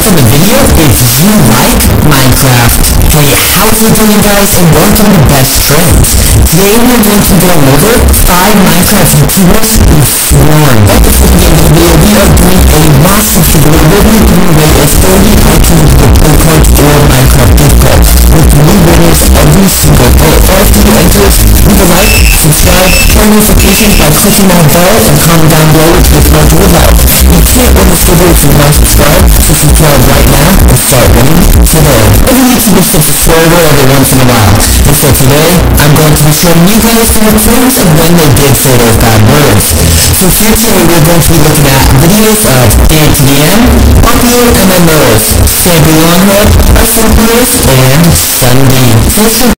for the video. If you like Minecraft, hey, how's it doing guys, and welcome to Best Friends. Today we're going to be going over 5 Minecraft YouTubers who formed. At the beginning of the video, we are doing a massive giveaway. We're going to give away a 30 items with Pokemon or Minecraft gift card. With new winners every single day. For us to enter, leave a like, subscribe, turn notifications by clicking that bell, and comment down below with your comment would help. You can't win this giveaway if you're not subscribed, so subscribe right now and start winning today. Every YouTuber skips a spoiler every once in a while, and so today, I'm going to be showing you guys some recordings of when they did say those bad words. So here today, we're going to be looking at videos of ATM, popular MMOs, Champion Hood, Arsenal players, and Sunbeam.